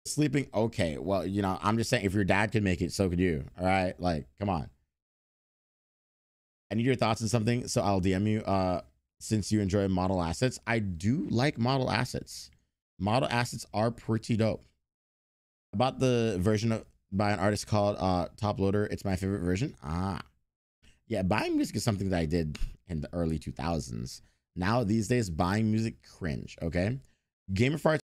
Sleeping, okay. Well, you know, I'm just saying if your dad could make it, so could you. All right. Like, come on. I need your thoughts on something, so I'll DM you. Since you enjoy model assets, I do like model assets. Model assets are pretty dope. About the version of by an artist called Top Loader, it's my favorite version. Yeah, buying music is something that I did in the early 2000s. Now these days, buying music cringe. Okay, Gamer Farts